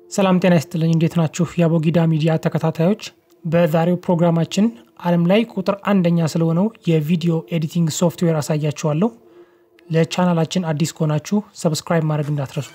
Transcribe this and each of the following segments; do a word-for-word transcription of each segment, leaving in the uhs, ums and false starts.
ሰላም ጤና ይስጥልኝ እንዴት ናችሁ ያቦጊዳ ሚዲያ ተከታታዮች በዛሬው ፕሮግራማችን ዓለም ላይ ቁጥር አንደኛ ስለሆነው የቪዲዮ ኤዲቲንግ ሶፍትዌር አሳያችኋለሁ ለቻናላችን አዲስ ከሆናችሁ ሰብስክራይብ ማድረግ እንዳትረሱ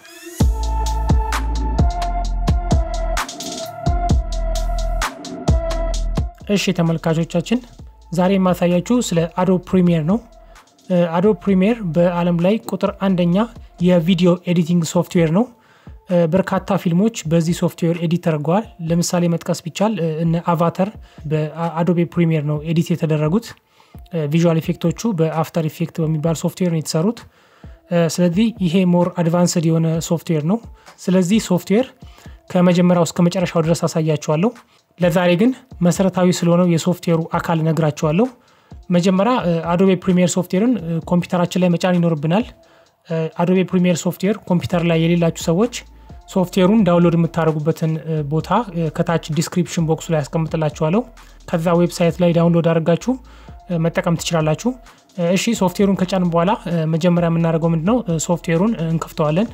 እሺ ተመልካቾቻችን ዛሬ ማሳያችሁ ስለ Adobe Premiere ነው Adobe Premiere በዓለም ላይ ቁጥር አንደኛ የቪዲዮ ኤዲቲንግ ሶፍትዌር ነው በርካታ ፊልሞች በዚህ ሶፍትዌር ኤዲት ተደርገዋል ለምሳሌ መጥቀስ ቢቻል እነ አቫታር በአዶቤ ፕሪሚየር ነው ኤዲት የተደረጉት ቪዥዋል ኢፌክቶቹ በአፍተር ኢፌክት በሚባል ሶፍትዌር ነው የተሰሩት ስለዚህ ይሄ ሞር አድቫንስድ የሆነ ሶፍትዌር ነው ስለዚህ ሶፍትዌር ከመጀመሪያው እስከ መጨረሻው ድረስ አሳያችኋለሁ ለዛሬ ግን መሰረታዊ ስለሆነው የሶፍትዌሩ አካል ነግራችኋለሁ መጀመሪያ አዶቤ ፕሪሚየር ሶፍትዌርን ኮምፒውተራችን ላይ መጫን ይኖርብናል አዶቤ ፕሪሚየር ሶፍትዌር ኮምፒውተር ላይ የሌላችሁ ሰዎች ሶፍትዌሩን ዳውንሎድ የምታደርጉበትን ቦታ ከታች ዲስክሪፕሽን ቦክስ ላይ አስቀምጥላችኋለሁ ከዛ ዌብሳይት ላይ ዳውንሎድ አድርጋችሁ መጠቀም ትችላላችሁ እሺ ሶፍትዌሩን ከጫን በኋላ መጀመሪያ የምናደርገው ምንድነው ሶፍትዌሩን እንከፍተዋለን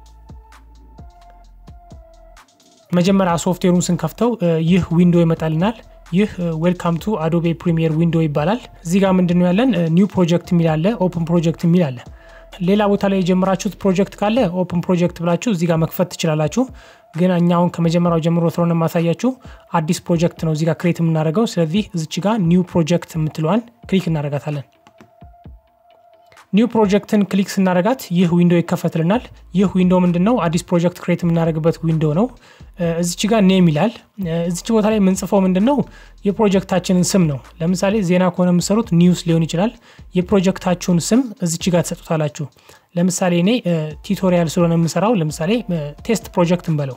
መጀመሪያ ሶፍትዌሩን ስንከፍተው ይህ ዊንዶው ይመጣልናል ይህ ዌልካም ቱ አዶቤ ፕሪሚየር ዊንዶው ይባላል እዚህ ጋር ምንድነው ያለን ኒው ፕሮጀክት የሚል አለ ኦፕን ፕሮጀክት የሚል አለ ሌላ ቦታ ላይ የጀመራችሁት ፕሮጀክት ካለ ኦፕን ፕሮጀክት ብላችሁ እዚህ ጋር መክፈት ትችላላችሁ ግን እኛውን ከመጀመሪያው ጀምሮ ስለሆነ ማሳያችሁ አዲስ ፕሮጀክት ነው እዚህ ጋር ክሬት የምናደርገው ስለዚህ እዚህ ጋር ኒው ፕሮጀክት የምትለዋን ክሊክ እናደርጋታለን ኒው ፕሮጀክትን ክሊክ ስናደርጋት ይህ ዊንዶው ይከፈትልናል ይህ ዊንዶው ምንድነው አዲስ ፕሮጀክት ክሬት የምናደርግበት ዊንዶው ነው እዚህ ጋር ኔም ይላል እዚህ ቦታ ላይ ምንጽፈው ምንድነው የፕሮጀክታችንን ስም ነው ለምሳሌ ዜና ከሆነ የምሰሩት ኒውስ ሊሆን ይችላል የፕሮጀክታችሁን ስም እዚህ ጋር ተሰጥቷላችሁ ለምሳሌ እኔ ቲዩቶሪያል ስለሆነ የምሰራው ለምሳሌ ቴስት ፕሮጀክት እንበለው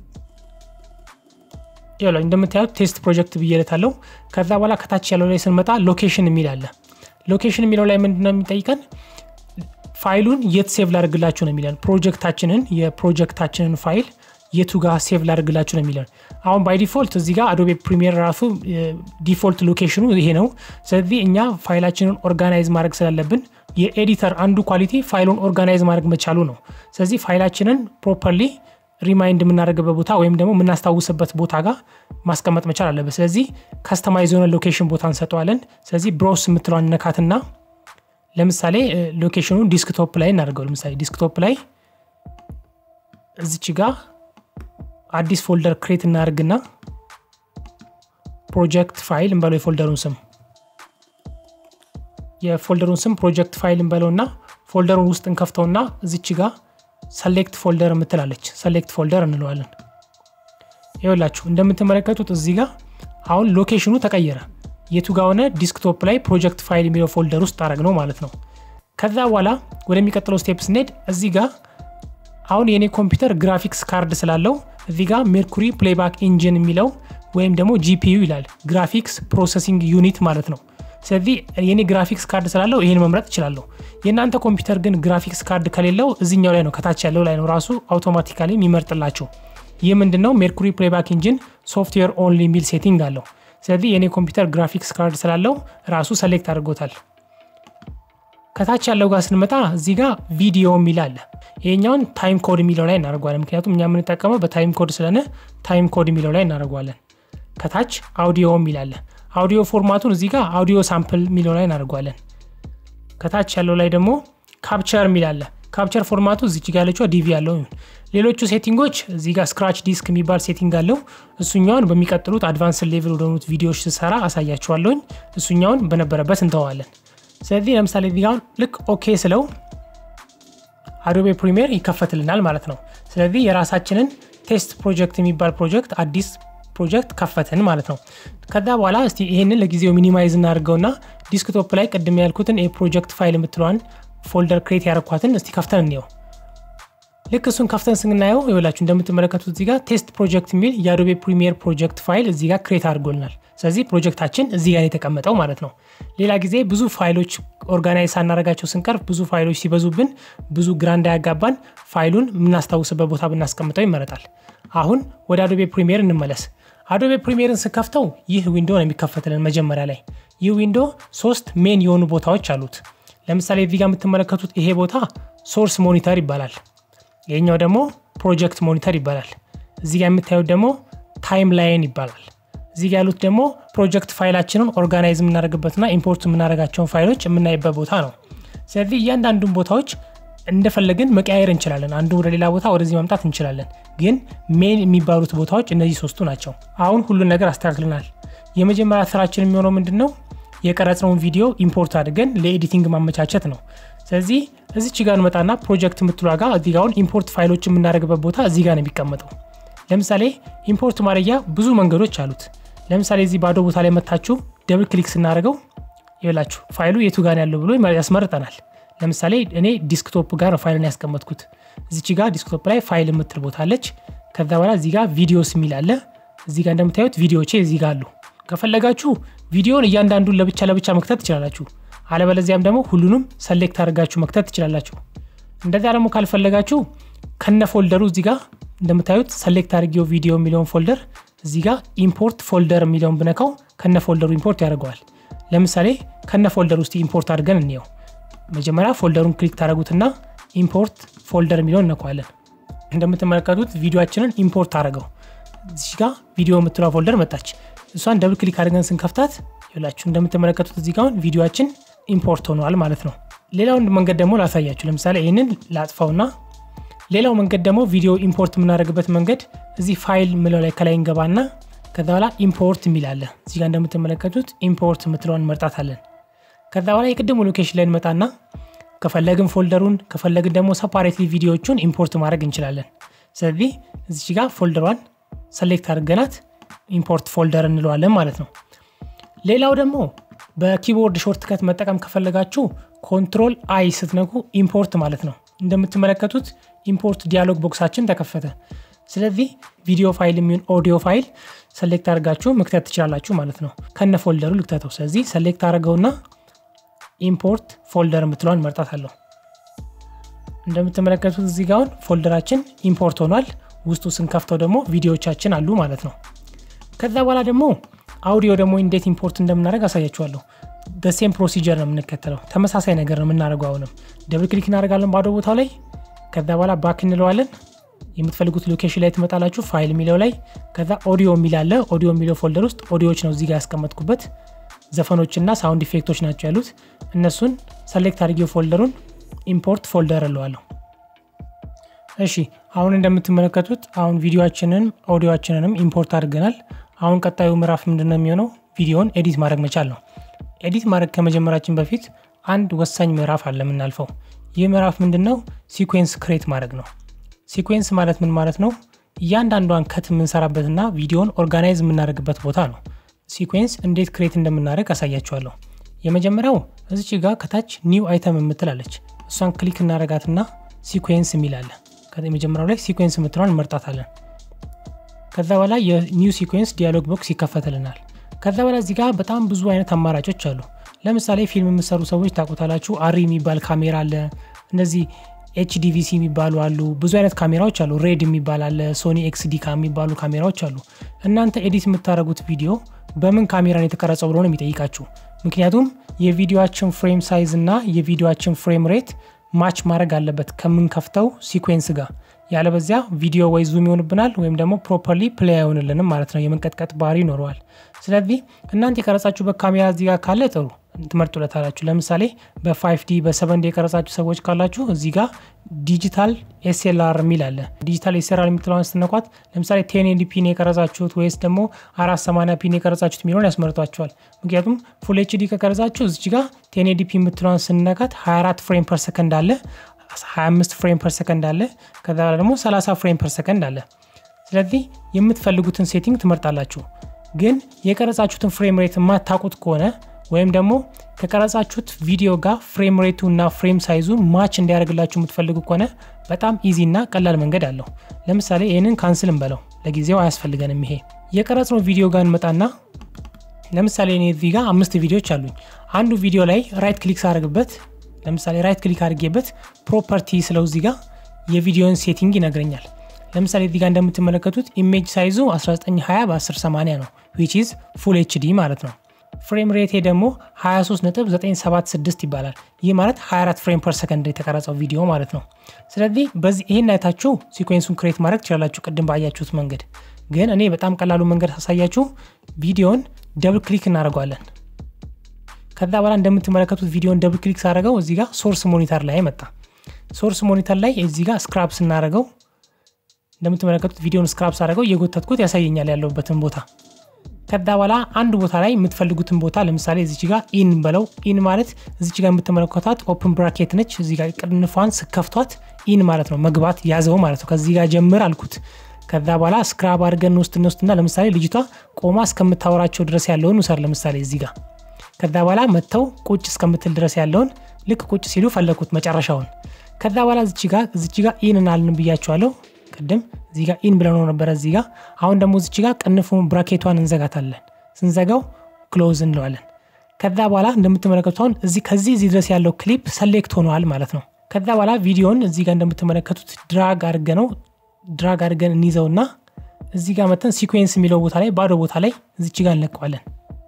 ያለው እንደምታዩት ቴስት ፕሮጀክት ብየለታለሁ ከዛ በኋላ ከታች ያለው ላይ ስንመጣ ሎኬሽን የሚል አለ ሎኬሽን የሚለው ላይ ምንድነው የሚጠይቀን ፋይሉን የት ሴቭ ላድርግላችሁ ነው የሚለን ፕሮጀክታችንን የፕሮጀክታችንን ፋይል የቱ ጋር ሴቭ ላድርግላችሁ ነው የሚለን አሁን ባይ ዲፎልት እዚህ ጋር አዶቤ ፕሪሚየር ራሱ ዲፎልት ሎኬሽኑ ይሄ ነው ስለዚህ እኛ ፋይላችንን ኦርጋናይዝ ማድረግ ስላለብን የኤዲተር አንዱ ኳሊቲ ፋይሉን ኦርጋናይዝ ማድረግ መቻሉ ነው ስለዚህ ፋይላችንን ፕሮፐርሊ ሪማይንድ የምናደርግበት ቦታ ወይም ደግሞ የምናስታውስበት ቦታ ጋር ማስቀመጥ መቻል አለበት ስለዚህ ካስተማይዝ የሆነ ሎኬሽን ቦታ እንሰጠዋለን ስለዚህ ብሮውስ የምትለዋን ነካትና ለምሳሌ ሎኬሽኑን ዲስክቶፕ ላይ እናደርገው ለምሳሌ ዲስክቶፕ ላይ እዚች ጋር አዲስ ፎልደር ክሬት እናደርግና ፕሮጀክት ፋይል እንበለው የፎልደሩን ስም የፎልደሩን ስም ፕሮጀክት ፋይል እንበለውና ፎልደሩን ውስጥ እንከፍተውና እዚች ጋር select folder ምትላለች select folder እንለዋለን ይኸውላችሁ እንደምትመለከቱት እዚህ ጋር አሁን ሎኬሽኑ ተቀየረ የቱ ጋር ሆነ ዲስክቶፕ ላይ ፕሮጀክት ፋይል የሚለው ፎልደር ውስጥ አረግነው ማለት ነው ከዛ በኋላ ወደሚቀጥለው ስቴፕስ ኔድ እዚህ ጋር አሁን የኔ ኮምፒውተር ግራፊክስ ካርድ ስላለው እዚህ ጋር ሜርኩሪ ፕሌይባክ ኢንጂን የሚለው ወይም ደግሞ ጂፒዩ ይላል ግራፊክስ ፕሮሰሲንግ ዩኒት ማለት ነው ስለዚህ የኔ ግራፊክስ ካርድ ስላለው ይሄን መምረጥ ይችላል የናንተ ኮምፒውተር ግን ግራፊክስ ካርድ ከሌለው እዚህኛው ላይ ነው ከታች ያለው ላይ ነው ራሱ አውቶማቲካሊ የሚመርጥላችሁ ይሄ ምንድነው ሜርኩሪ ፕሌይባክ ኢንጂን ሶፍትዌር ኦንሊ ሚል ሴቲንግ አለው ስለዚህ የኔ ኮምፒውተር ግራፊክስ ካርድ ስላለው ራሱ ሰሌክት አድርጎታል ከታች ያለው ጋር ስንመጣ እዚህ ጋር ቪዲዮ ሚል አለ ይሄኛውን ታይም ኮድ ሚለው ላይ እናደርጋለን ምክንያቱም እኛ የምንጠቀመው በታይም ኮድ ስለሆነ ታይም ኮድ ሚለው ላይ እናደርጋለን ከታች አውዲዮ ሚል አለ አውዲዮ ፎርማቱን እዚህ ጋር አውዲዮ ሳምፕል ሚለው ላይ እናደርጋለን ከታች ያለው ላይ ደግሞ ካፕቸር ሚል አለ ካፕቸር ፎርማቱ እዚህ ጋር ያለችው ዲቪ ያለው ሌሎቹ ሴቲንጎች እዚህ ጋር ስክራች ዲስክ የሚባል ሴቲንግ አለው እሱኛውን በሚቀጥሉት አድቫንስ ሌቭል ወደሆኑት ቪዲዮዎች ስሰራ አሳያችኋለሁ እሱኛውን በነበረበት እንተዋለን ስለዚህ ለምሳሌ እዚህ ጋር ልክ ኦኬ ስለው አዶቤ ፕሪሚየር ይከፈትልናል ማለት ነው ስለዚህ የራሳችንን ቴስት ፕሮጀክት የሚባል ፕሮጀክት አዲስ ፕሮጀክት ከፈተን ማለት ነው ከዛ በኋላ እስቲ ይሄንን ለጊዜው ሚኒማይዝ እናድርገውና ዲስክቶፕ ላይ ቀድም ያልኩትን የፕሮጀክት ፋይል የምትለዋን ፎልደር ክሬት ያደረኳትን እስቲ ከፍተን እንየው ልክ እሱን ከፍተን ስናየው ይኸውላችሁ እንደምትመለከቱት እዚህ ጋር ቴስት ፕሮጀክት የሚል የአዶቤ ፕሪሚየር ፕሮጀክት ፋይል እዚህ ጋር ክሬት አድርጎልናል ስለዚህ ፕሮጀክታችን እዚህ ጋር የተቀመጠው ማለት ነው ሌላ ጊዜ ብዙ ፋይሎች ኦርጋናይዝ አናረጋቸው ስንቀርብ ብዙ ፋይሎች ሲበዙብን ብዙ ግራንድ ያጋባን ፋይሉን ምናስታውስበት ቦታ ብናስቀምጠው ይመረጣል አሁን ወደ አዶቤ ፕሪሚየር እንመለስ አዶቤ ፕሪሚየርን ስከፍተው ይህ ዊንዶው ነው የሚከፈትልን መጀመሪያ ላይ ይህ ዊንዶው ሶስት ሜን የሆኑ ቦታዎች አሉት ለምሳሌ እዚህ ጋር የምትመለከቱት ይሄ ቦታ ሶርስ ሞኒተር ይባላል ይሄኛው ደግሞ ፕሮጀክት ሞኒተር ይባላል እዚህ ጋር የምታዩት ደግሞ ታይምላይን ይባላል። እዚህ ጋር ያሉት ደግሞ ፕሮጀክት ፋይላችንን ኦርጋናይዝ የምናደርግበትና ኢምፖርት የምናደርጋቸውን ፋይሎች የምናይበት ቦታ ነው። ስለዚህ እያንዳንዱን ቦታዎች እንደፈለግን መቀያየር እንችላለን። አንዱ ወደ ሌላ ቦታ ወደዚህ ማምጣት እንችላለን። ግን ሜን የሚባሉት ቦታዎች እነዚህ ሶስቱ ናቸው። አሁን ሁሉን ነገር አስተካክለናል። የመጀመሪያ ስራችን የሚሆነው ምንድነው? የቀረጽነውን ቪዲዮ ኢምፖርት አድርገን ለኤዲቲንግ ማመቻቸት ነው። ስለዚህ እዚች ጋር እንመጣና ፕሮጀክት የምትሏ ጋር እዚህ ጋር ኢምፖርት ፋይሎች የምናደርግበት ቦታ እዚህ ጋር ነው የሚቀመጠው። ለምሳሌ ኢምፖርት ማድረጊያ ብዙ መንገዶች አሉት። ለምሳሌ እዚህ ባዶ ቦታ ላይ መታችሁ ደብል ክሊክ ስናደርገው ይላችሁ ፋይሉ የቱ ጋር ያለው ብሎ ያስመርጠናል። ለምሳሌ እኔ ዲስክቶፕ ጋር ፋይልን ያስቀመጥኩት እዚች ጋር ዲስክቶፕ ላይ ፋይል የምትል ቦታ አለች። ከዛ በኋላ እዚህ ጋር ቪዲዮስ የሚል አለ። እዚህ ጋር እንደምታዩት ቪዲዮቼ እዚህ ጋር አሉ። ከፈለጋችሁ ቪዲዮን እያንዳንዱን ለብቻ ለብቻ መክተት ትችላላችሁ። አለበለዚያም ደግሞ ሁሉንም ሰሌክት አድርጋችሁ መክተት ትችላላችሁ። እንደዛ ደግሞ ካልፈለጋችሁ ከነ ፎልደሩ እዚህ ጋር እንደምታዩት ሰሌክት አድርጌው ቪዲዮ የሚለውን ፎልደር እዚህ ጋር ኢምፖርት ፎልደር የሚለውን ብነካው ከነ ፎልደሩ ኢምፖርት ያደርገዋል። ለምሳሌ ከነ ፎልደሩ ውስጥ ኢምፖርት አድርገን እንየው። መጀመሪያ ፎልደሩን ክሊክ ታደርጉትና ኢምፖርት ፎልደር የሚለውን ነካዋለን። እንደምትመለከቱት ቪዲዮአችንን ኢምፖርት አደረገው። እዚህ ጋር ቪዲዮ የምትለው ፎልደር መጣች። እሷን ደብል ክሊክ አድርገን ስንከፍታት ይላችሁ እንደምትመለከቱት እዚህ ጋር ቪዲዮአችን ኢምፖርት ሆኗል ማለት ነው። ሌላው መንገድ ደግሞ ላሳያችሁ። ለምሳሌ ይሄንን ላጥፋውና ሌላው መንገድ ደግሞ ቪዲዮ ኢምፖርት የምናደርግበት መንገድ እዚህ ፋይል ምለው ላይ ከላይ እንገባና ከዛ በኋላ ኢምፖርት የሚል አለ። እዚህ ጋር እንደምትመለከቱት ኢምፖርት የምትለውን እንመርጣታለን። ከዛ በኋላ የቅድሙ ሎኬሽን ላይ እንመጣና ከፈለግን ፎልደሩን ከፈለግን ደግሞ ሰፓሬትሊ ቪዲዮዎቹን ኢምፖርት ማድረግ እንችላለን። ስለዚህ እዚህ ጋር ፎልደሯን ሰሌክት አድርገናት ኢምፖርት ፎልደር እንለዋለን ማለት ነው። ሌላው ደግሞ በኪቦርድ ሾርትከት መጠቀም ከፈለጋችሁ ኮንትሮል አይ ስትነኩ ኢምፖርት ማለት ነው። እንደምትመለከቱት ኢምፖርት ዲያሎግ ቦክሳችን ተከፈተ። ስለዚህ ቪዲዮ ፋይል የሚሆን ኦዲዮ ፋይል ሰሌክት አድርጋችሁ መክተት ትችላላችሁ ማለት ነው። ከነ ፎልደሩ ልክተተው። ስለዚህ ሰሌክት አድርገውና ኢምፖርት ፎልደር የምትለውን መርጣታለሁ። እንደምትመለከቱት እዚህ ጋር ፎልደራችን ኢምፖርት ሆኗል። ውስጡ ስንከፍተው ደግሞ ቪዲዮዎቻችን አሉ ማለት ነው። ከዛ በኋላ ደግሞ አውዲዮ ደግሞ እንዴት ኢምፖርት እንደምናደርግ አሳያችኋለሁ። በሴም ፕሮሲጀር ነው የምንከተለው። ተመሳሳይ ነገር ነው የምናደርገው። አሁንም ደብል ክሊክ እናደርጋለን ባዶ ቦታው ላይ። ከዛ በኋላ ባክ እንለዋለን። የምትፈልጉት ሎኬሽን ላይ ትመጣላችሁ ፋይል የሚለው ላይ። ከዛ ኦዲዮ የሚል አለ። ኦዲዮ የሚለው ፎልደር ውስጥ ኦዲዮዎች ነው እዚህ ጋር ያስቀመጥኩበት። ዘፈኖችና ሳውንድ ኢፌክቶች ናቸው ያሉት። እነሱን ሰሌክት አድርጌው ፎልደሩን ኢምፖርት ፎልደር እለዋለሁ። እሺ አሁን እንደምትመለከቱት አሁን ቪዲዮአችንን ኦዲዮአችንንም ኢምፖርት አድርገናል። አሁን ቀጣዩ ምዕራፍ ምንድነው የሚሆነው? ቪዲዮን ኤዲት ማድረግ መቻል ነው። ኤዲት ማድረግ ከመጀመራችን በፊት አንድ ወሳኝ ምዕራፍ አለ የምናልፈው። ይህ ምዕራፍ ምንድነው? ሲኩዌንስ ክሬት ማድረግ ነው። ሲኩዌንስ ማለት ምን ማለት ነው? እያንዳንዷን ከት የምንሰራበትና ቪዲዮን ኦርጋናይዝ የምናደርግበት ቦታ ነው። ሲኩዌንስ እንዴት ክሬት እንደምናደርግ አሳያችኋለሁ። የመጀመሪያው እዚች ጋር ከታች ኒው አይተም የምትላለች እሷን ክሊክ እናደርጋትና ሲኩዌንስ የሚል አለ። ከመጀመሪያው ላይ ሲኩዌንስ የምትለውን እንመርጣታለን። ከዛ በኋላ የኒው ሲኩዌንስ ዲያሎግ ቦክስ ይከፈትልናል። ከዛ በኋላ እዚህ ጋር በጣም ብዙ አይነት አማራጮች አሉ። ለምሳሌ ፊልም የምትሰሩ ሰዎች ታውቁታላችሁ። አሪ የሚባል ካሜራ አለ። እነዚህ ኤችዲቪሲ የሚባሉ አሉ። ብዙ አይነት ካሜራዎች አሉ። ሬድ የሚባል አለ። ሶኒ ኤክስዲ ካም የሚባሉ ካሜራዎች አሉ። እናንተ ኤዲት የምታደርጉት ቪዲዮ በምን ካሜራ ነው የተቀረጸው ብሎ ነው የሚጠይቃችሁ። ምክንያቱም የቪዲዮአችን ፍሬም ሳይዝ እና የቪዲዮአችን ፍሬም ሬት ማች ማድረግ አለበት ከመንከፍተው ሲኩዌንስ ጋር። ያለበዚያ ቪዲዮ ወይ ዙም ይሆንብናል ወይም ደግሞ ፕሮፐርሊ ፕሌይ አይሆንልንም ማለት ነው። የመንቀጥቀጥ ባህሪ ይኖረዋል። ስለዚህ እናንተ የቀረጻችሁበት ካሜራ እዚህ ጋር ካለ ጥሩ ትመርጡለታላችሁ። ለምሳሌ በ5 ዲ በ7 ዲ የቀረጻችሁ ሰዎች ካላችሁ እዚህ ጋር ዲጂታል ኤስኤልአር የሚል አለ። ዲጂታል ኤስኤልአር የምትለውን ስትነኳት ለምሳሌ ቴን ኤንዲ ፒ ነው የቀረጻችሁት ወይስ ደግሞ አራት ሰማንያ ፒ ነው የቀረጻችሁት የሚለውን ያስመርጧችኋል። ምክንያቱም ፉል ኤችዲ ከቀረጻችሁ እዚህ ጋር ቴን ኤንዲ ፒ የምትለውን ስንነካት ሃያ አራት ፍሬም ፐር ሰከንድ አለ፣ ሃያ አምስት ፍሬም ፐር ሰከንድ አለ፣ ከዛ በኋላ ደግሞ ሰላሳ ፍሬም ፐር ሰከንድ አለ። ስለዚህ የምትፈልጉትን ሴቲንግ ትመርጣላችሁ። ግን የቀረጻችሁትን ፍሬም ሬት ማታውቁት ከሆነ ወይም ደግሞ ከቀረጻችሁት ቪዲዮ ጋር ፍሬም ሬቱ እና ፍሬም ሳይዙ ማች እንዲያደርግላችሁ የምትፈልጉ ከሆነ በጣም ኢዚ እና ቀላል መንገድ አለው። ለምሳሌ ይሄንን ካንስል እንበለው፣ ለጊዜው አያስፈልገንም። ይሄ የቀረጽነው ቪዲዮ ጋር እንመጣና ለምሳሌ እኔ እዚህ ጋር አምስት ቪዲዮዎች አሉኝ። አንዱ ቪዲዮ ላይ ራይት ክሊክ ሳደርግበት ለምሳሌ ራይት ክሊክ አድርጌበት ፕሮፐርቲ ስለው እዚህ ጋር የቪዲዮን ሴቲንግ ይነግረኛል። ለምሳሌ እዚህ ጋር እንደምትመለከቱት ኢሜጅ ሳይዙ አስራ ዘጠኝ ሃያ በ1080 ነው which is full ኤችዲ ማለት ነው። ፍሬም ሬት ደግሞ ሃያ ሶስት ነጥብ ዘጠኝ ሰባት ስድስት ይባላል። ይህ ማለት ሃያ አራት ፍሬም ፐር ሰከንድ የተቀረጸው ቪዲዮ ማለት ነው። ስለዚህ በዚህ ይሄን አይታችሁ ሲኩዌንሱን ክሬት ማድረግ ትችላላችሁ ቅድም ባያችሁት መንገድ። ግን እኔ በጣም ቀላሉ መንገድ አሳያችሁ። ቪዲዮን ደብል ክሊክ እናደርጋለን። ከዛ በኋላ እንደምትመለከቱት ቪዲዮን ደብል ክሊክ ሳደርገው እዚህ ጋር ሶርስ ሞኒተር ላይ መጣ። ሶርስ ሞኒተር ላይ እዚህ ጋር ስክራፕ ስናደርገው እንደምትመለከቱት ቪዲዮን ስክራፕ ሳደርገው እየጎተትኩት ያሳየኛል ያለውበትን ቦታ። ከዛ በኋላ አንድ ቦታ ላይ የምትፈልጉትን ቦታ ለምሳሌ እዚች ጋር ኢን በለው። ኢን ማለት እዚች ጋር የምትመለከቷት ኦፕን ብራኬት ነች። እዚህ ጋር ቅንፏን ስከፍቷት ኢን ማለት ነው መግባት ያዘው ማለት ነው። ከዚህ ጋር ጀምር አልኩት። ከዛ በኋላ ስክራፕ አድርገን ውስጥ እንወስድና ለምሳሌ ልጅቷ ቆማ እስከምታወራቸው ድረስ ያለውን ውሰር ለምሳሌ እዚህ ጋር። ከዛ በኋላ መተው ቁጭ እስከምትል ድረስ ያለውን ልክ ቁጭ ሲሉ ፈለኩት መጨረሻውን። ከዛ በኋላ እዚች ጋር እዚች ጋር ኢን እናልን ብያችኋለሁ ቅድም እዚህ ጋር ኢን ብለን ነበር እዚህ ጋር። አሁን ደግሞ እዚች ጋር ቅንፉን ብራኬቷን እንዘጋታለን። ስንዘጋው ክሎዝ እንለዋለን። ከዛ በኋላ እንደምትመለከቱት አሁን እዚህ ከዚህ እዚህ ድረስ ያለው ክሊፕ ሰሌክት ሆኗል ማለት ነው። ከዛ በኋላ ቪዲዮን እዚህ ጋር እንደምትመለከቱት ድራግ አድርገነው ድራግ አድርገን እንይዘውና እዚህ ጋር መተን ሲኩዌንስ የሚለው ቦታ ላይ ባዶ ቦታ ላይ እዚች ጋር እንለቀዋለን።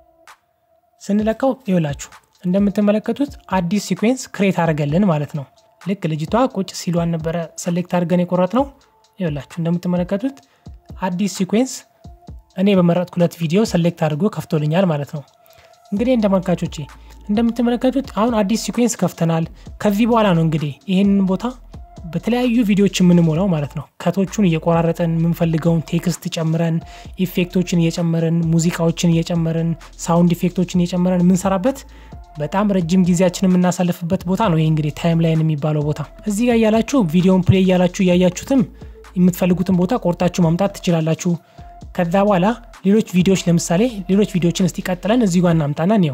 ስንለቀው ይኸውላችሁ እንደምትመለከቱት አዲስ ሲኩዌንስ ክሬት አድርገልን ማለት ነው። ልክ ልጅቷ ቁጭ ሲሏን ነበረ ሰሌክት አድርገን የቆረጥነው። ይኸውላችሁ እንደምትመለከቱት አዲስ ሲኩዌንስ እኔ በመረጥኩለት ቪዲዮ ሰሌክት አድርጎ ከፍቶልኛል ማለት ነው። እንግዲህ እንደተመልካቾቼ እንደምትመለከቱት አሁን አዲስ ሲኩዌንስ ከፍተናል። ከዚህ በኋላ ነው እንግዲህ ይሄንን ቦታ በተለያዩ ቪዲዮዎች የምንሞላው ማለት ነው። ከቶቹን እየቆራረጠን የምንፈልገውን ቴክስት ጨምረን ኢፌክቶችን እየጨመረን ሙዚቃዎችን እየጨመረን ሳውንድ ኢፌክቶችን እየጨመረን የምንሰራበት በጣም ረጅም ጊዜያችን የምናሳልፍበት ቦታ ነው። ይሄ እንግዲህ ታይም ላይን የሚባለው ቦታ። እዚህ ጋር ያላችሁ ቪዲዮን ፕሌይ ያላችሁ ያያችሁትም የምትፈልጉትን ቦታ ቆርጣችሁ ማምጣት ትችላላችሁ። ከዛ በኋላ ሌሎች ቪዲዮዎች ለምሳሌ ሌሎች ቪዲዮዎችን እስቲ ቀጥለን እዚህ ጋር እናምጣና ነው።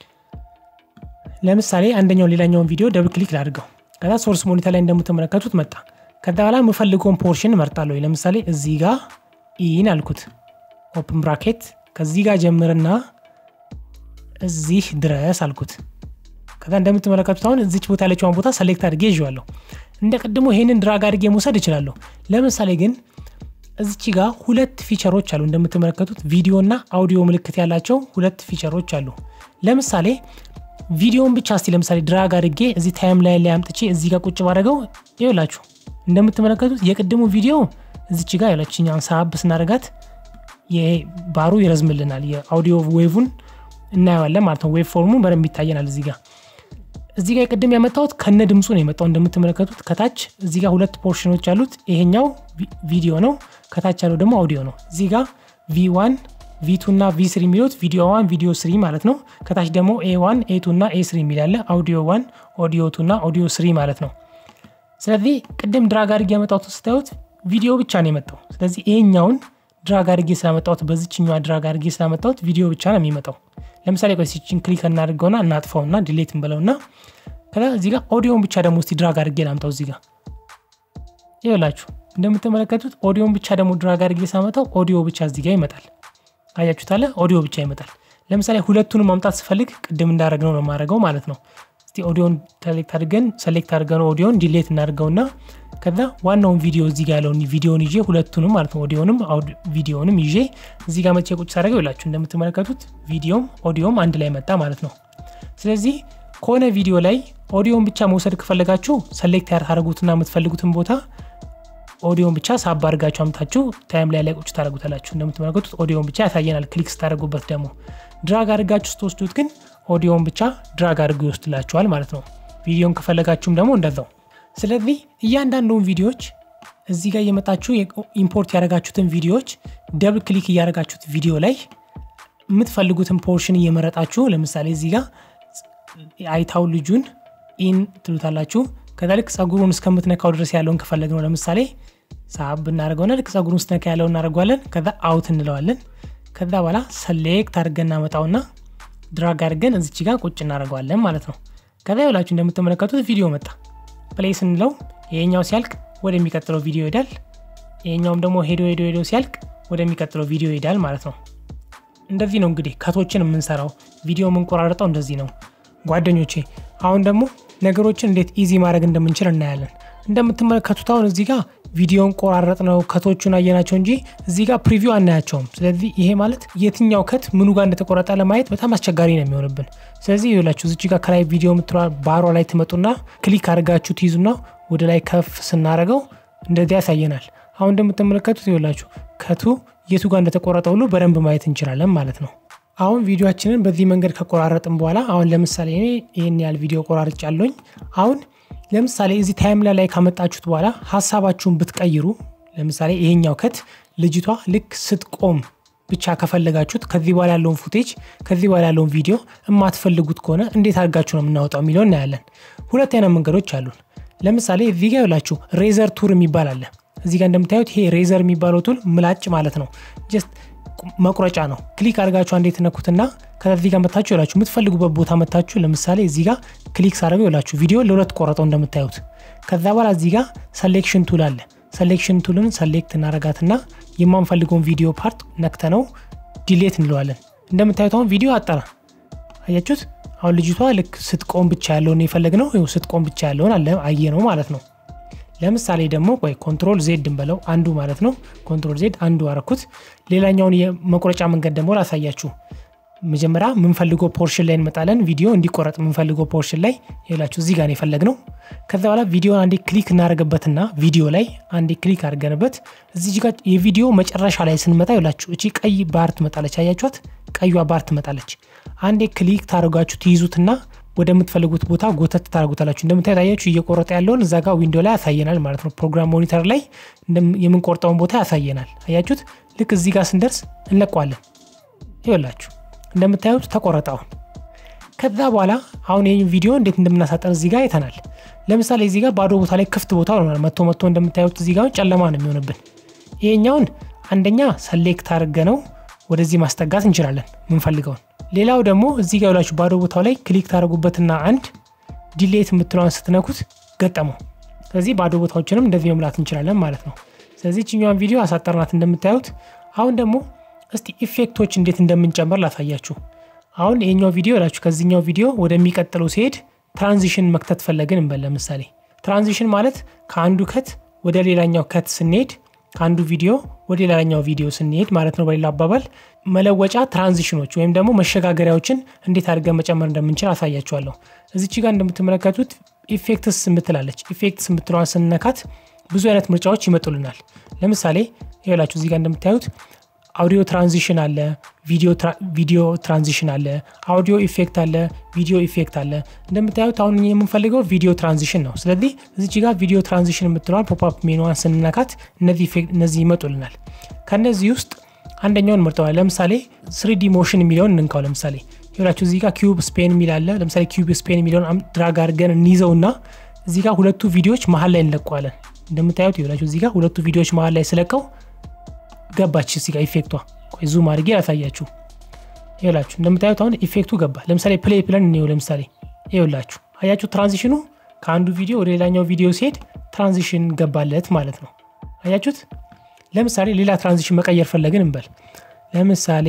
ለምሳሌ አንደኛው ሌላኛውን ቪዲዮ ደብል ክሊክ ላድርገው። ከዛ ሶርስ ሞኒተር ላይ እንደምትመለከቱት መጣ። ከዛ በኋላ የምፈልገውን ፖርሽን መርጣለሁ። ለምሳሌ እዚህ ጋር ኢን አልኩት ኦፕን ብራኬት ከዚህ ጋር ጀምርና እዚህ ድረስ አልኩት። ከዛ እንደምትመለከቱት አሁን እዚች ቦታ ያለችውን ቦታ ሰሌክት አድርጌ ይዤዋለሁ። እንደቀድሞ ይሄንን ድራግ አድርጌ መውሰድ እችላለሁ። ለምሳሌ ግን እዚች ጋር ሁለት ፊቸሮች አሉ። እንደምትመለከቱት ቪዲዮና አውዲዮ ምልክት ያላቸው ሁለት ፊቸሮች አሉ። ለምሳሌ ቪዲዮን ብቻ እስቲ ለምሳሌ ድራግ አድርጌ እዚህ ታይም ላይ ላይ አምጥቼ እዚህ ጋር ቁጭ ባደረገው ይኸውላችሁ እንደምትመለከቱት የቅድሙ ቪዲዮ እዚች ጋር ያለችኛን ሳብ ስናደርጋት የባሩ ይረዝምልናል። የአውዲዮ ዌቭን እናየዋለን ማለት ነው። ዌቭ ፎርሙን በደንብ ይታየናል እዚህ ጋር። እዚህ ጋር ቅድም ያመጣሁት ከነ ድምጹ ነው የመጣው። እንደምትመለከቱት ከታች እዚህ ጋር ሁለት ፖርሽኖች አሉት። ይሄኛው ቪዲዮ ነው፣ ከታች ያለው ደግሞ አውዲዮ ነው። እዚህ ጋር ቪ ዋን ቪ ቱ እና ቪ ስሪ የሚሉት ቪዲዮ ዋን ቪዲዮ ስሪ ማለት ነው። ከታች ደግሞ ኤ ዋን ኤ ቱ እና ኤ ስሪ የሚል አለ። አውዲዮ ዋን ኦዲዮ ቱ እና ኦዲዮ ስሪ ማለት ነው። ስለዚህ ቅድም ድራግ አድርጌ ያመጣሁት ስታዩት ቪዲዮ ብቻ ነው የመጣው። ስለዚህ ይሄኛውን ድራግ አድርጌ ስላመጣሁት በዚህኛው ድራግ አድርጌ ስላመጣሁት ቪዲዮ ብቻ ነው የሚመጣው። ለምሳሌ ቆይ ሲችን ክሊክ እናድርገውና እናጥፋውና ዲሊት እንበለውና ከዛ እዚህ ጋር ኦዲዮን ብቻ ደግሞ እስቲ ድራግ አድርጌ ላምጣው እዚህ ጋር ይኸውላችሁ እንደምትመለከቱት ኦዲዮን ብቻ ደግሞ ድራግ አድርጌ ሳመጣው ኦዲዮ ብቻ እዚህ ጋር ይመጣል። አያችሁት አለ ኦዲዮ ብቻ ይመጣል። ለምሳሌ ሁለቱንም ማምጣት ስፈልግ ቅድም እንዳደረግነው ነው ማድረገው ማለት ነው። እስቲ ኦዲዮን ሰሌክት አድርገን ሰሌክት አድርገን ኦዲዮን ዲሊት እናድርገውና ከዛ ዋናውን ቪዲዮ እዚህ ጋር ያለውን ቪዲዮን ይዤ ሁለቱንም ማለት ነው ኦዲዮንም ቪዲዮንም ይዤ እዚህ ጋር መቼ ቁጭ ሳደርገው ይላችሁ እንደምትመለከቱት ቪዲዮም ኦዲዮም አንድ ላይ መጣ ማለት ነው። ስለዚህ ኮነ ቪዲዮ ላይ ኦዲዮን ብቻ መውሰድ ከፈለጋችሁ ሰሌክት ያደርጉትና የምትፈልጉትን ቦታ ኦዲዮን ብቻ ሳብ አድርጋችሁ አምጣችሁ ታይም ላይ ላይ ቁጭ ታደርጉታላችሁ። እንደምትመለከቱት ኦዲዮን ብቻ ያሳየናል። ክሊክ ስታደርጉበት ደግሞ ድራግ አድርጋችሁ ስትወስዱት ግን ኦዲዮን ብቻ ድራግ አድርጎ ይወስድላችኋል ማለት ነው። ቪዲዮን ከፈለጋችሁም ደግሞ እንደዛው። ስለዚህ እያንዳንዱን ቪዲዮዎች እዚህ ጋር እየመጣችሁ ኢምፖርት ያደረጋችሁትን ቪዲዮዎች ደብል ክሊክ እያደረጋችሁት ቪዲዮ ላይ የምትፈልጉትን ፖርሽን እየመረጣችሁ ለምሳሌ እዚህ ጋር አይታው ልጁን ኢን ትሉታላችሁ። ከዛ ልክ ጸጉሩን እስከምትነካው ድረስ ያለውን ከፈለግነው ለምሳሌ ሳብ እናደርገውና ልክ ጸጉሩን እስከነካ ያለውን እናደርጋለን። ከዛ አውት እንለዋለን። ከዛ በኋላ ሰሌክት አድርገን እናመጣውና ድራግ አድርገን እዚች ጋር ቁጭ እናደርጋለን ማለት ነው። ከዛ ይኸውላችሁ እንደምትመለከቱት ቪዲዮ መጣ። ፕሌይ ስንለው ይሄኛው ሲያልቅ ወደሚቀጥለው ቪዲዮ ይሄዳል። ይሄኛውም ደግሞ ሄዶ ሄዶ ሄዶ ሲያልቅ ወደሚቀጥለው ቪዲዮ ይሄዳል ማለት ነው። እንደዚህ ነው እንግዲህ ከቶችን የምንሰራው ቪዲዮ የምንቆራርጠው እንደዚህ ነው ጓደኞቼ። አሁን ደግሞ ነገሮችን እንዴት ኢዚ ማድረግ እንደምንችል እናያለን። እንደምትመለከቱት አሁን እዚህ ጋር ቪዲዮን ቆራረጥ ነው ከቶቹን አየናቸው እንጂ እዚህ ጋር ፕሪቪው አናያቸውም ስለዚህ ይሄ ማለት የትኛው ከት ምኑ ጋር እንደተቆረጠ ለማየት በጣም አስቸጋሪ ነው የሚሆንብን ስለዚህ ይኸውላችሁ እዚህ ጋር ከላይ ቪዲዮ ምትሯ ባሮ ላይ ትመጡና ክሊክ አድርጋችሁ ትይዙና ወደ ላይ ከፍ ስናረገው እንደዚህ ያሳየናል አሁን እንደምትመለከቱት ይኸውላችሁ ከቱ የቱ ጋር እንደተቆረጠ ሁሉ በደንብ ማየት እንችላለን ማለት ነው አሁን ቪዲዮአችንን በዚህ መንገድ ከቆራረጥን በኋላ አሁን ለምሳሌ እኔ ይሄን ያህል ቪዲዮ ቆራርጫለሁኝ አሁን ለምሳሌ እዚህ ታይምላይን ላይ ካመጣችሁት በኋላ ሐሳባችሁን ብትቀይሩ ለምሳሌ ይሄኛው ከት ልጅቷ ልክ ስትቆም ብቻ ከፈለጋችሁት ከዚህ በኋላ ያለውን ፉቴጅ ከዚህ በኋላ ያለውን ቪዲዮ እማትፈልጉት ከሆነ እንዴት አድርጋችሁ ነው የምናወጣው የሚለው እናያለን ሁለት አይነት መንገዶች አሉን ለምሳሌ እዚህ ጋር ያላችሁ ሬዘር ቱር የሚባል አለ እዚህ ጋር እንደምታዩት ይሄ ሬዘር የሚባለው ቱል ምላጭ ማለት ነው ጀስት መቁረጫ ነው ክሊክ አድርጋችሁ አንዴ ተነኩትና ከዚህ ጋር መታችሁ ይላችሁ የምትፈልጉበት ቦታ መታችሁ ለምሳሌ እዚህ ጋር ክሊክ ሳደርገው ይላችሁ ቪዲዮ ለሁለት ቆረጠው እንደምታዩት ከዛ በኋላ እዚህ ጋር ሴሌክሽን ቱል አለ ሴሌክሽን ቱልን ሴሌክት እናረጋትና የማንፈልገውን ቪዲዮ ፓርት ነክተነው ዲሌት እንለዋለን እንደምታዩት አሁን ቪዲዮ አጠራ አያችሁት አሁን ልጅቷ ልክ ስትቆም ብቻ ያለውን የፈለግነው ይኸው ስትቆም ብቻ ያለውን አለ አየነው ማለት ነው ለምሳሌ ደግሞ ቆይ ኮንትሮል ዜድ እንበለው አንዱ ማለት ነው ኮንትሮል ዜድ አንዱ አረኩት ሌላኛውን የመቆረጫ መንገድ ደግሞ ላሳያችሁ መጀመሪያ ምን ፈልገው ፖርሽን ላይ እንመጣለን ቪዲዮ እንዲቆረጥ ምን ፈልገው ፖርሽን ላይ ይላችሁ እዚህ ጋር ነው የፈለግነው ከዛ በኋላ ቪዲዮ አንዴ ክሊክ እናረጋግበትና ቪዲዮ ላይ አንዴ ክሊክ አድርገንበት እዚህ ጋር የቪዲዮ መጨረሻ ላይ ስንመጣ ይላችሁ እቺ ቀይ ባር ትመጣለች አያችኋት ቀይዋ ባር ትመጣለች አንዴ ክሊክ ታረጋችሁ ትይዙትና ወደ ምትፈልጉት ቦታ ጎተት ታረጉታላችሁ እንደምታዩት አያችሁ እየቆረጠ ያለውን እዛ ጋር ዊንዶው ላይ ያሳየናል ማለት ነው ፕሮግራም ሞኒተር ላይ የምንቆርጠውን ቦታ ያሳየናል አያችሁት ልክ እዚህ ጋር ስንደርስ እንለቀዋለን ይኸውላችሁ እንደምታዩት ተቆረጠው ከዛ በኋላ አሁን ይሄን ቪዲዮ እንዴት እንደምናሳጠር እዚህ ጋር አይተናል ለምሳሌ እዚህ ጋር ባዶ ቦታ ላይ ክፍት ቦታ ነው መጥቶ መጥቶ እንደምታዩት እዚህ ጋር ጨለማ ነው የሚሆንብን ይሄኛውን አንደኛ ሰሌክት አድርገነው ወደዚህ ማስጠጋት እንችላለን ምን ፈልገው ሌላው ደግሞ እዚህ ጋር ያላችሁ ባዶ ቦታው ላይ ክሊክ ታረጉበትና አንድ ዲሌት የምትለውን ስትነኩት ገጠመው ስለዚህ ባዶ ቦታዎችንም እንደዚህ መምላት እንችላለን ማለት ነው ስለዚህ እቺኛውን ቪዲዮ አሳጠርናት እንደምታዩት አሁን ደግሞ እስቲ ኢፌክቶች እንዴት እንደምንጨምር ላሳያችሁ አሁን ይሄኛው ቪዲዮ ያላችሁ ከዚህኛው ቪዲዮ ወደሚቀጥለው ሲሄድ ትራንዚሽን መክተት ፈለግን እንበል ለምሳሌ ትራንዚሽን ማለት ከአንዱ ከት ወደ ሌላኛው ከት ስንሄድ ከአንዱ ቪዲዮ ወደ ሌላኛው ቪዲዮ ስንሄድ ማለት ነው በሌላ አባባል መለወጫ ትራንዚሽኖች ወይም ደግሞ መሸጋገሪያዎችን እንዴት አድርገን መጨመር እንደምንችል አሳያችኋለሁ እዚች ጋር እንደምትመለከቱት ኢፌክትስ ምትላለች ኢፌክትስ ምትለዋን ስንነካት ብዙ አይነት ምርጫዎች ይመጡልናል ለምሳሌ ይኸውላችሁ እዚህ ጋር እንደምታዩት አውዲዮ ትራንዚሽን አለ ቪዲዮ ቪዲዮ ትራንዚሽን አለ አውዲዮ ኢፌክት አለ ቪዲዮ ኢፌክት አለ እንደምታዩት አሁን የምንፈልገው ቪዲዮ ትራንዚሽን ነው ስለዚህ እዚህ ጋር ቪዲዮ ትራንዚሽን የምትለዋን ፖፕ አፕ ሜኑዋን ስንነካት እነዚህ ኢፌክት እነዚህ ይመጡልናል ከነዚህ ውስጥ አንደኛውን መርጠዋል ለምሳሌ ስሪ ዲ ሞሽን የሚለውን እንንካው ለምሳሌ ይኸውላችሁ እዚህ ጋር ኪዩብ ስፔን የሚላል ለምሳሌ ኪዩብ ስፔን የሚለውን ድራግ አድርገን እንይዘውና እዚህ ጋር ሁለቱ ቪዲዮዎች መሃል ላይ እንለቀዋለን እንደምታዩት ይኸውላችሁ እዚህ ጋር ሁለቱ ቪዲዮዎች መሃል ላይ ስለቀው ገባች እዚህ ጋር ኢፌክቷ ቆይ ዙም አድርጌ ያሳያችሁ ይኸውላችሁ እንደምታዩት አሁን ኢፌክቱ ገባ ለምሳሌ ፕሌይ ፕለን ነው ለምሳሌ ይኸውላችሁ አያችሁ ትራንዚሽኑ ከአንዱ ቪዲዮ ወደ ሌላኛው ቪዲዮ ሲሄድ ትራንዚሽን ገባለት ማለት ነው አያችሁት ለምሳሌ ሌላ ትራንዚሽን መቀየር ፈለግን እንበል ለምሳሌ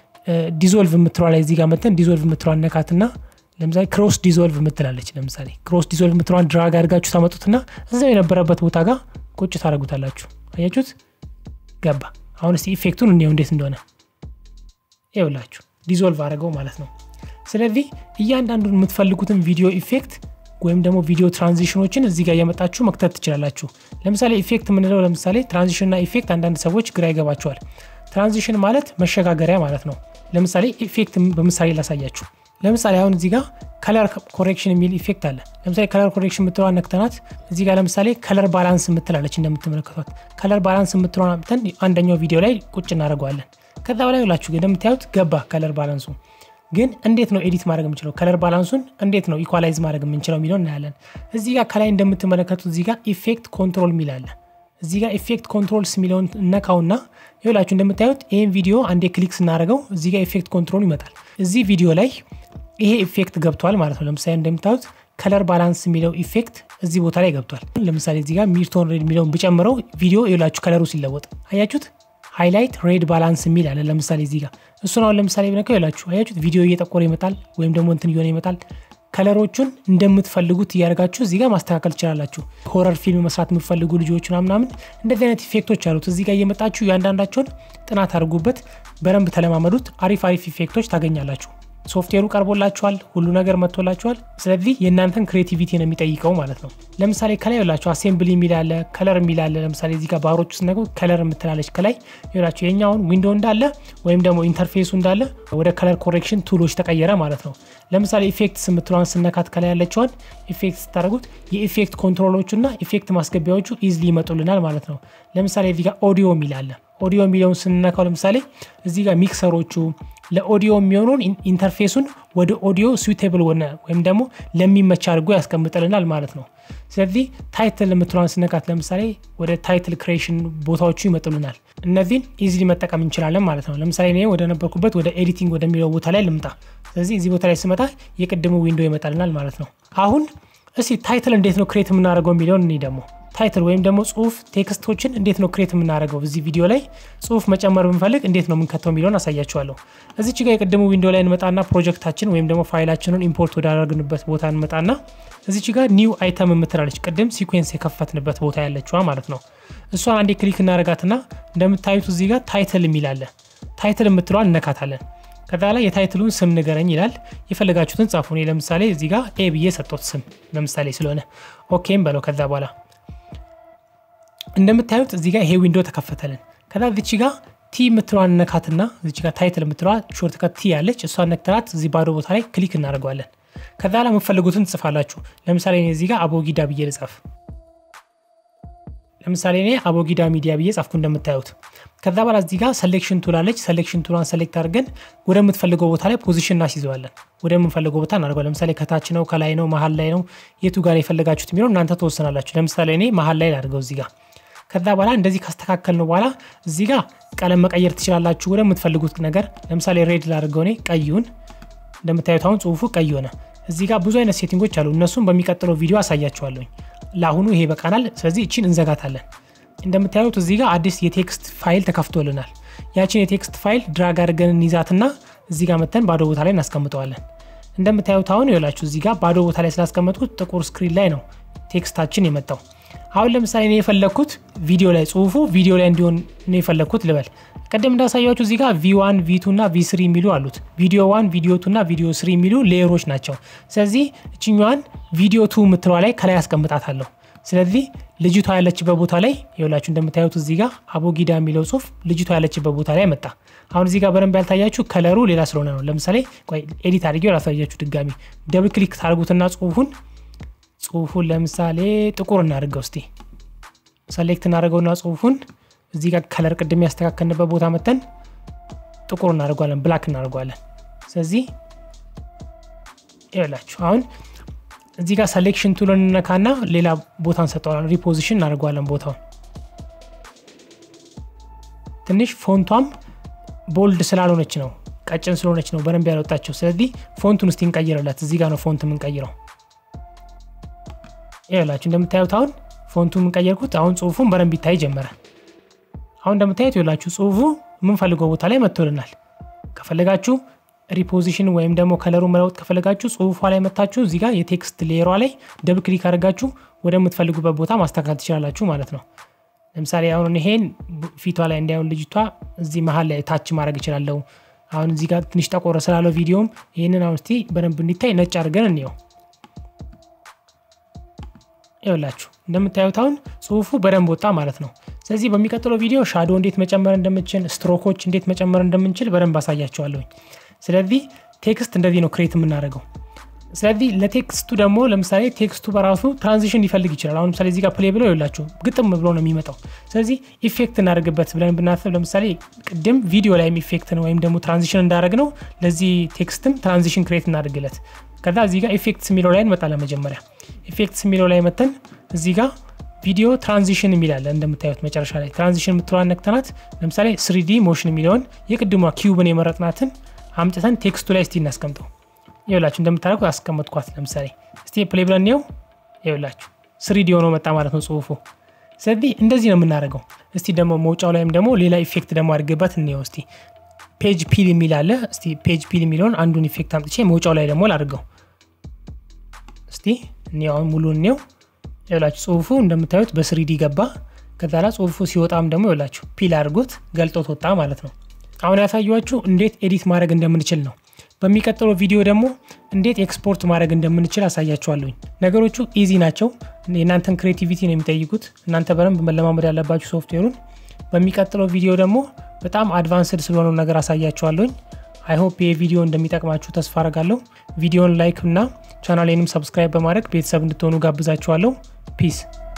ዲዞልቭ ምትሯ ላይ እዚህ ጋር መተን ዲዞልቭ ምትሯን ነካትና ለምሳሌ ክሮስ ዲዞልቭ ምትላለች ለምሳሌ ክሮስ ዲዞልቭ ምትሯን ድራግ አድርጋችሁ ታመጡትና እዛው የነበረበት ቦታ ጋር ቁጭ ታረጉታላችሁ አያችሁት ገባ አሁን እስቲ ኢፌክቱን እንየው እንዴት እንደሆነ ይኸውላችሁ ዲዞልቭ አረገው ማለት ነው ስለዚህ እያንዳንዱን የምትፈልጉትን ቪዲዮ ኢፌክት ወይም ደግሞ ቪዲዮ ትራንዚሽኖችን እዚህ ጋር ያመጣችሁ መክተት ትችላላችሁ ለምሳሌ ኢፌክት ምንለው ለምሳሌ ትራንዚሽን እና ኢፌክት አንዳንድ ሰዎች ግራ ይገባቸዋል ትራንዚሽን ማለት መሸጋገሪያ ማለት ነው ለምሳሌ ኢፌክት በምሳሌ ላሳያችሁ ለምሳሌ አሁን እዚህ ጋር ከለር ኮሬክሽን የሚል ኢፌክት አለ ለምሳሌ ከለር ኮሬክሽን ምትለዋን ነክተናት እዚህ ጋር ለምሳሌ ከለር ባላንስ ምትላለች እንደምትመለከቱት ከለር ባላንስ ምትለዋን አምጥተን አንደኛው ቪዲዮ ላይ ቁጭ እናደርገዋለን ከዛ በላይ ሁላችሁ እንደምታዩት ገባ ከለር ባላንሱ ግን እንዴት ነው ኤዲት ማድረግ የምንችለው ከለር ባላንሱን እንዴት ነው ኢኳላይዝ ማድረግ የምንችለው የሚለው እናያለን እዚህ ጋር ከላይ እንደምትመለከቱት እዚህ ጋር ኢፌክት ኮንትሮል ሚል አለ እዚህ ጋር ኢፌክት ኮንትሮልስ ሚለውን ነካውና ይኸውላችሁ እንደምታዩት ይሄን ቪዲዮ አንዴ ክሊክ ስናደርገው እዚህ ጋር ኢፌክት ኮንትሮል ይመጣል እዚህ ቪዲዮ ላይ ይሄ ኢፌክት ገብቷል ማለት ነው ለምሳሌ እንደምታዩት ከለር ባላንስ ሚለው ኢፌክት እዚህ ቦታ ላይ ገብቷል ለምሳሌ እዚህ ጋር ሚድቶን ሬድ ሚለውን ብጨምረው ቪዲዮ ይኸውላችሁ ከለሩ ሲለወጥ አያችሁት ሃይላይት ሬድ ባላንስ ሚል አለ ለምሳሌ እዚህ ጋር እሱን አሁን ለምሳሌ ብነካው ይኸውላችሁ አያችሁት ቪዲዮ እየጠቆረ ይመጣል ወይም ደግሞ እንትን ይሆነ ይመጣል ከለሮቹን እንደምትፈልጉት ያርጋችሁ እዚህ ጋር ማስተካከል ትችላላችሁ ሆረር ፊልም መስራት የምትፈልጉ ልጆችና ምናምን እንደዚህ አይነት ኢፌክቶች አሉት እዚህ ጋር እየመጣችሁ ያንዳንዳቸውን ጥናት አድርጉበት በደንብ ተለማመዱት አሪፍ አሪፍ ኢፌክቶች ታገኛላችሁ ሶፍትዌሩ ቀርቦላችኋል ሁሉ ነገር መጥቶላችኋል ስለዚህ የእናንተን ክሬቲቪቲ ነው የሚጠይቀው ማለት ነው ለምሳሌ ከላይ ያላችሁ አሴምብሊ ሚል አለ ከለር ሚል አለ ለምሳሌ እዚህ ጋር ባሮች ውስጥ ነው ከለር የምትላለች ከላይ ይላችሁ የኛውን ዊንዶው እንዳለ ወይም ደግሞ ኢንተርፌሱ እንዳለ ወደ ከለር ኮሬክሽን ቱሎች ተቀየረ ማለት ነው ለምሳሌ ኢፌክትስ የምትሏን ስነካት ከላይ ያለችውን ኢፌክትስ ታደርጉት የኢፌክት ኮንትሮሎቹና ኢፌክት ማስገቢያዎቹ ኢዝሊ ይመጡልናል ማለት ነው ለምሳሌ እዚህ ጋር ኦዲዮ ሚል አለ ኦዲዮ ሚለውን ስንነካው ለምሳሌ እዚህ ጋር ሚክሰሮቹ ለኦዲዮ የሚሆነውን ኢንተርፌሱን ወደ ኦዲዮ ስዊቴብል ሆነ ወይም ደግሞ ለሚመች አድርጎ ያስቀምጥልናል ማለት ነው ስለዚህ ታይትል የምትሏን ስነካት ለምሳሌ ወደ ታይትል ክሬሽን ቦታዎቹ ይመጡልናል እነዚህን ኢዚሊ መጠቀም እንችላለን ማለት ነው ለምሳሌ እኔ ወደ ነበርኩበት ወደ ኤዲቲንግ ወደሚለው ቦታ ላይ ልምጣ ስለዚህ እዚህ ቦታ ላይ ስመጣ የቅድሙ ዊንዶው ይመጣልናል ማለት ነው አሁን እስቲ ታይትል እንዴት ነው ክሬት የምናደርገው የሚለውን እኔ ደግሞ ታይትል ወይም ደግሞ ጽሁፍ ቴክስቶችን እንዴት ነው ክሬት የምናደርገው በዚህ ቪዲዮ ላይ ጽሁፍ መጨመር ብንፈልግ እንዴት ነው የምንከተው የሚለውን አሳያችኋለሁ እዚች ጋር የቅድሙ ዊንዶው ላይ እንመጣና ፕሮጀክታችን ወይም ደግሞ ፋይላችንን ኢምፖርት ወዳደረግንበት ቦታ እንመጣና እዚች ጋር ኒው አይተም የምትላለች ቅድም ሲኩዌንስ የከፈትንበት ቦታ ያለችዋ ማለት ነው እሷን አንዴ ክሊክ እናደርጋትና እንደምታዩት እዚህ ጋር ታይትል የሚል አለ ታይትል የምትለዋን እነካታለን ከዛ ላይ የታይትሉን ስም ንገረኝ ይላል የፈለጋችሁትን ጻፉ እኔ ለምሳሌ እዚህ ጋር ኤ ብዬ ሰጥቶት ስም ለምሳሌ ስለሆነ ኦኬም በለው ከዛ በኋላ እንደምታዩት እዚህ ጋር ይሄ ዊንዶው ተከፈተልን ከዛ እዚህ ጋር ቲ የምትለዋን ነካትና እዚህ ጋር ታይትል የምትለዋ ሾርት ከት ቲ ያለች እሷን ነክተራት እዚህ ባዶ ቦታ ላይ ክሊክ እናደርጋለን ከዛ ላይ የምትፈልጉትን ጽፋላችሁ ለምሳሌ እኔ እዚህ ጋር አቦጊዳ ብዬ ልጻፍ ለምሳሌ እኔ አቦጊዳ ሚዲያ ብዬ ጻፍኩ እንደምታዩት ከዛ በኋላ እዚህ ጋር ሴሌክሽን ቱል አለች ሴሌክሽን ቱሏን ሴሌክት አድርገን ወደ የምትፈልገው ቦታ ላይ ፖዚሽን እናስይዘዋለን ወደ የምንፈልገው ቦታ እናደርጋለን ለምሳሌ ከታች ነው ከላይ ነው መሃል ላይ ነው የቱ ጋር የፈለጋችሁት የሚለው እናንተ ተወሰናላችሁ ለምሳሌ እኔ መሃል ላይ ላድርገው እዚህ ጋር ከዛ በኋላ እንደዚህ ካስተካከልነው በኋላ እዚህ ጋር ቀለም መቀየር ትችላላችሁ ወደ የምትፈልጉት ነገር ለምሳሌ ሬድ ላድርገው እኔ ቀዩን እንደምታዩት አሁን ጽሁፉ ቀይ ሆነ እዚህ ጋር ብዙ አይነት ሴቲንጎች አሉ እነሱን በሚቀጥለው ቪዲዮ አሳያችኋለሁ ለአሁኑ ይሄ በቃናል ስለዚህ እቺን እንዘጋታለን እንደምታዩት እዚህ ጋር አዲስ የቴክስት ፋይል ተከፍቶልናል ያቺን የቴክስት ፋይል ድራግ አድርገን እንይዛትና እዚህ ጋር መተን ባዶ ቦታ ላይ እናስቀምጠዋለን እንደምታዩት አሁን ይላችሁ እዚህ ጋር ባዶ ቦታ ላይ ስላስቀመጥኩት ጥቁር ስክሪን ላይ ነው ቴክስታችን የመጣው አሁን ለምሳሌ እኔ የፈለኩት ቪዲዮ ላይ ጽሁፉ ቪዲዮ ላይ እንዲሆን ነው የፈለኩት ልበል ቀደም እንዳሳያችሁ እዚህ ጋር ቪ ዋን ቪ ቱ እና ቪ ስሪ የሚሉ አሉት ቪዲዮ ዋን ቪዲዮ ቱ እና ቪዲዮ ስሪ የሚሉ ሌየሮች ናቸው ስለዚህ እቺኛዋን ቪዲዮ ቱ የምትለዋ ላይ ከላይ አስቀምጣታለሁ ስለዚህ ልጅቷ ያለችበት ቦታ ላይ ይኸውላችሁ እንደምታዩት እዚህ ጋር አቦጊዳ የሚለው ጽሁፍ ልጅቷ ያለችበት ቦታ ላይ መጣ አሁን እዚህ ጋር በደንብ ያልታያችሁ ከለሩ ሌላ ስለሆነ ነው ለምሳሌ ቆይ ኤዲት አድርጌው ላሳያችሁ ድጋሚ ደብል ክሊክ ታርጉትና ጽሁፉን ጽሁፉን ለምሳሌ ጥቁር እናድርገው እስቲ ሴሌክት እናደርገውና ጽሁፉን እዚህ ጋር ከለር ቅድም ያስተካከልንበት ቦታ መተን ጥቁር እናደርጋለን ብላክ እናደርጋለን ስለዚህ ይኸውላችሁ አሁን እዚህ ጋር ሴሌክሽን ቱልን ነካና ሌላ ቦታ እንሰጠዋለን ሪፖዚሽን እናደርጋለን ቦታውን ትንሽ ፎንቷም ቦልድ ስላልሆነች ነው ቀጭን ስለሆነች ነው በደንብ ያልወጣቸው ስለዚህ ፎንቱን እስቲ እንቀይረላት እዚህ ጋር ነው ፎንት የምንቀይረው ይኸውላችሁ እንደምታዩት አሁን ፎንቱን እንቀይርኩት አሁን ጽሁፉን በደንብ ይታይ ጀመረ አሁን እንደምታዩት ይኸውላችሁ ጽሁፉ ምን ፈልገው ቦታ ላይ መጥቶልናል ከፈለጋችሁ ሪፖዚሽን ወይም ደግሞ ከለሩን መለወጥ ከፈለጋችሁ ጽሁፏ ላይ መታችሁ እዚህ ጋር የቴክስት ሌየሯ ላይ ደብል ክሊክ አድርጋችሁ ወደ የምትፈልጉበት ቦታ ማስተካከል ትችላላችሁ ማለት ነው ለምሳሌ አሁን ይሄን ፊቷ ላይ እንዳይሆን ልጅቷ እዚህ መሃል ላይ ታች ማድረግ ይችላልው አሁን እዚህ ጋር ትንሽ ተቆረ ስላለው ቪዲዮም ይሄንን አሁን እስቲ በደንብ እንዲታይ ነጭ አድርገን እንየው ይኸውላችሁ እንደምታዩት አሁን ጽሁፉ በደንብ ወጣ ማለት ነው ስለዚህ በሚቀጥለው ቪዲዮ ሻዶ እንዴት መጨመር እንደምንችል ስትሮኮች እንዴት መጨመር እንደምንችል በደንብ አሳያችኋለሁ ስለዚህ ቴክስት እንደዚህ ነው ክሬት የምናደርገው ስለዚህ ለቴክስቱ ደግሞ ለምሳሌ ቴክስቱ በራሱ ትራንዚሽን ሊፈልግ ይችላል አሁን ለምሳሌ እዚህ ጋር ፕሌይ ብለው ይላችሁ ግጥም ብሎ ነው የሚመጣው ስለዚህ ኢፌክት እናደርግበት ብለን ብናስብ ለምሳሌ ቅድም ቪዲዮ ላይ ኢፌክት ነው ወይም ደግሞ ትራንዚሽን እንዳደረግ ነው ለዚህ ቴክስትም ትራንዚሽን ክሬት እናደርግለት ከዛ እዚህ ጋር ኢፌክትስ የሚለው ላይ እንመጣለን መጀመሪያ ኢፌክትስ የሚለው ላይ መተን እዚህ ጋር ቪዲዮ ትራንዚሽን የሚላል እንደምታዩት መጨረሻ ላይ ትራንዚሽን የምትለዋን ነክተናት ለምሳሌ ስሪ ዲ ሞሽን የሚለውን የቅድሟ ኪዩብን የመረጥናትን አምጥተን ቴክስቱ ላይ እስቲ እናስቀምጠው ይኸውላችሁ እንደምታደርጉት አስቀምጥኳት ለምሳሌ እስቲ ፕሌይ ብለን ነው ይኸውላችሁ ስሪ ዲ ሆኖ መጣ ማለት ነው ጽሁፉ ስለዚህ እንደዚህ ነው የምናደርገው እስቲ ደግሞ መውጫው ላይም ደግሞ ሌላ ኢፌክት ደግሞ አድርገበት እንየው እስቲ ፔጅ ፒል የሚል አለ እስቲ ፔጅ ፒል የሚለውን አንዱን ኢፌክት አምጥቼ መውጫው ላይ ደግሞ ላድርገው እስቲ እኔው ሙሉን ነው ይላችሁ ጽሁፉ እንደምታዩት በ3ዲ ገባ ከዛላ ጽሁፉ ሲወጣም ደግሞ ይላችሁ ፒል አድርጎት ገልጦት ወጣ ማለት ነው አሁን ያሳያችሁ እንዴት ኤዲት ማድረግ እንደምንችል ነው በሚቀጥለው ቪዲዮ ደግሞ እንዴት ኤክስፖርት ማድረግ እንደምንችል አሳያችኋለሁ ነገሮቹ ኢዚ ናቸው እናንተን ክሬቲቪቲ ነው የሚጠይቁት እናንተ በደንብ መለማመድ ያለባችሁ ሶፍትዌሩን በሚቀጥለው ቪዲዮ ደግሞ በጣም አድቫንስድ ስለሆነ ነገር አሳያችኋለሁ አይ ሆፕ ይሄ ቪዲዮ እንደሚጠቅማችሁ ተስፋ አደርጋለሁ ቪዲዮን ላይክ እና ቻናሌንም ሰብስክራይብ በማድረግ ቤተሰብ እንድትሆኑ ጋብዛችኋለሁ ፒስ